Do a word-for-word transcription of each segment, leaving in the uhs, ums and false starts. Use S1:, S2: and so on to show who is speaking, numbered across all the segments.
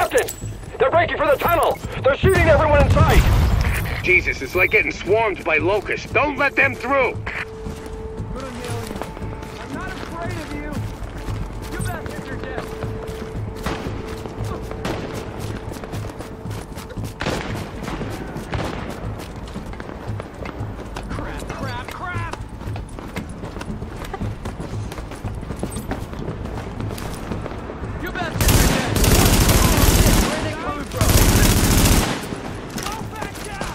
S1: Captain! They're breaking for the tunnel! They're shooting everyone in sight!
S2: Jesus, it's like getting swarmed by locusts. Don't let them through!
S1: I'm not afraid of you! You bastards are dead! Crap, crap, crap! You bastards are dead! Where are they coming from? Go back down!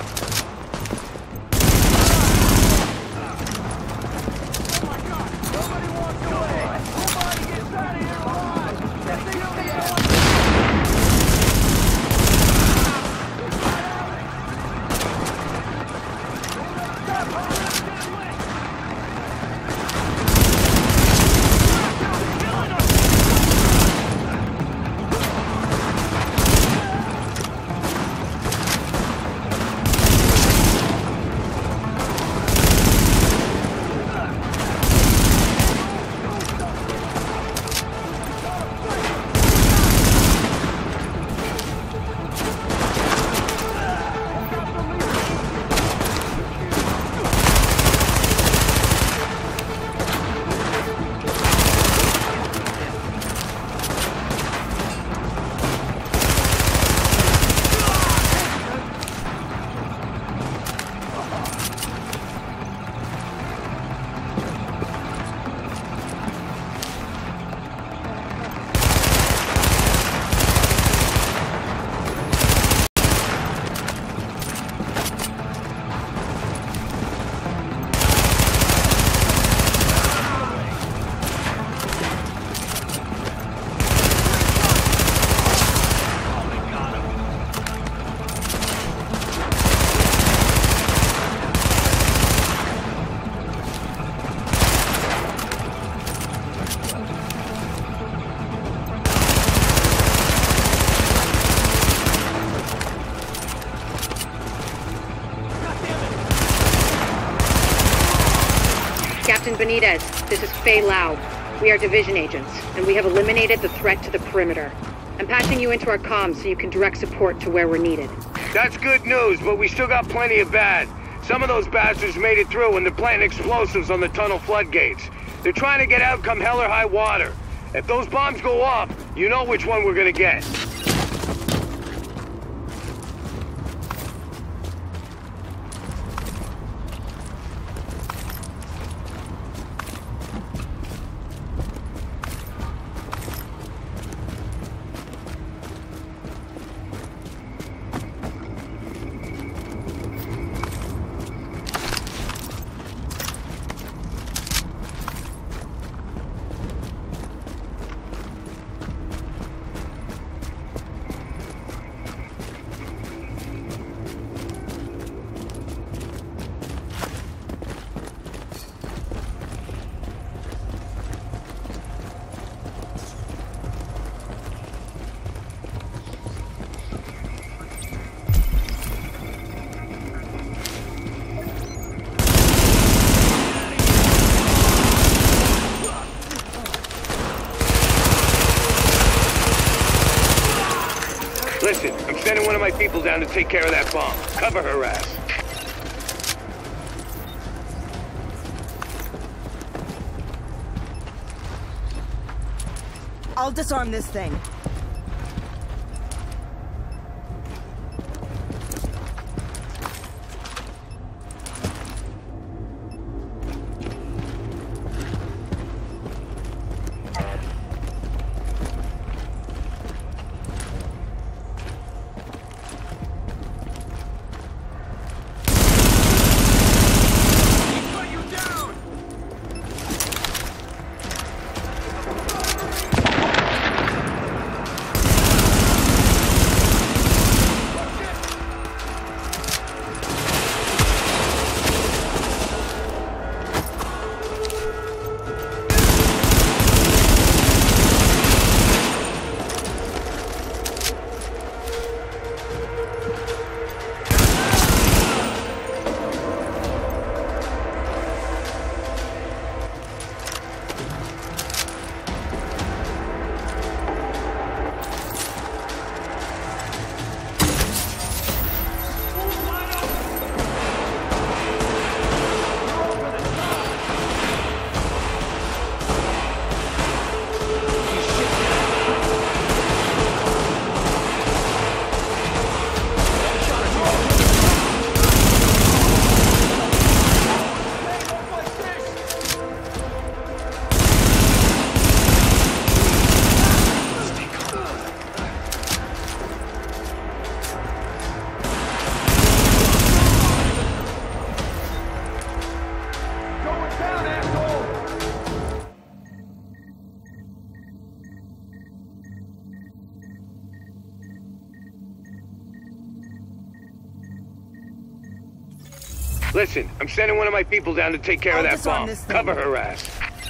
S1: Oh my God! Nobody walks away! Nobody gets out of here alive! That thing over there! Stop! Hold on! Get away! Killing us!
S3: Captain Benitez, this is Fei Lau. We are division agents, and we have eliminated the threat to the perimeter. I'm patching you into our comms so you can direct support to where we're needed.
S2: That's good news, but we still got plenty of bad. Some of those bastards made it through and they're planting explosives on the tunnel floodgates. They're trying to get out come hell or high water. If those bombs go off, you know which one we're gonna get. Listen, I'm sending one of my people down to take care of that bomb. Cover her ass.
S4: I'll disarm this thing.
S2: Listen, I'm sending one of my people down to take care
S4: I'll
S2: of that
S4: disarm
S2: bomb.
S4: this thing.
S2: Cover her ass.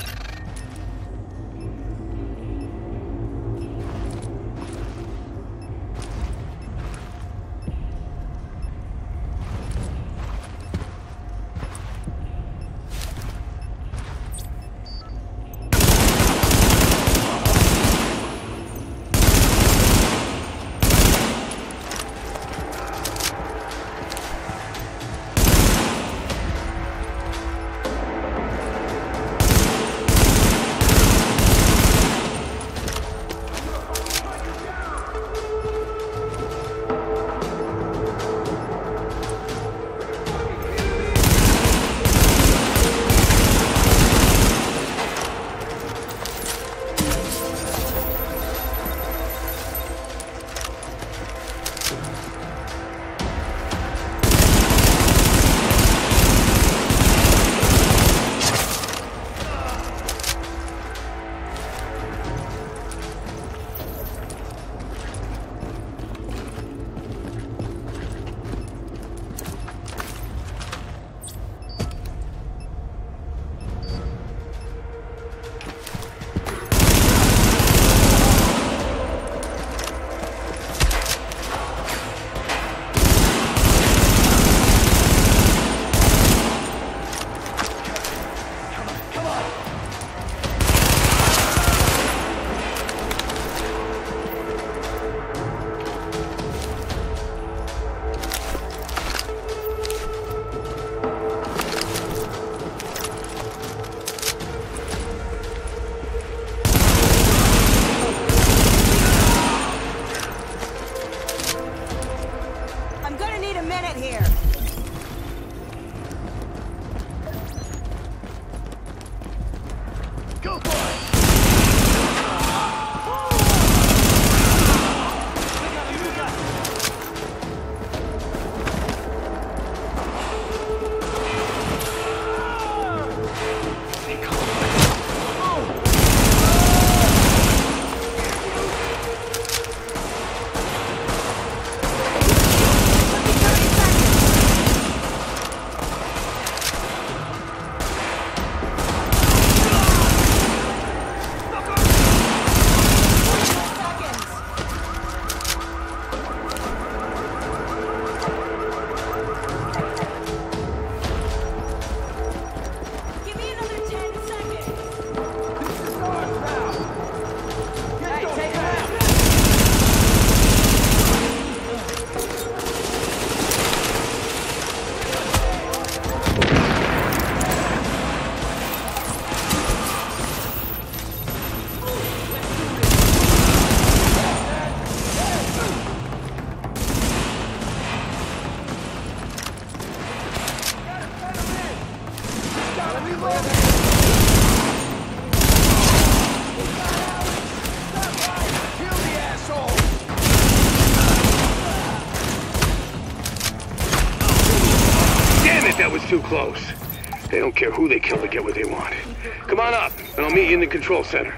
S2: That was too close. They don't care who they kill to get what they want. Come on up, and I'll meet you in the control center.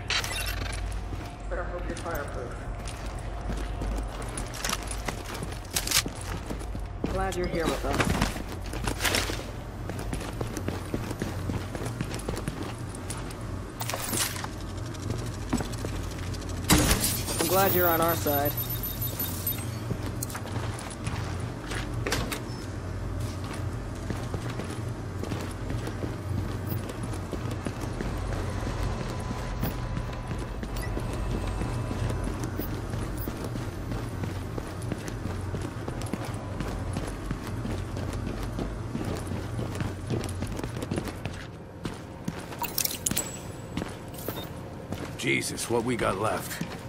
S4: Better hope you're fireproof. Glad you're here with us. I'm glad you're on our side.
S5: Jesus, what we got left?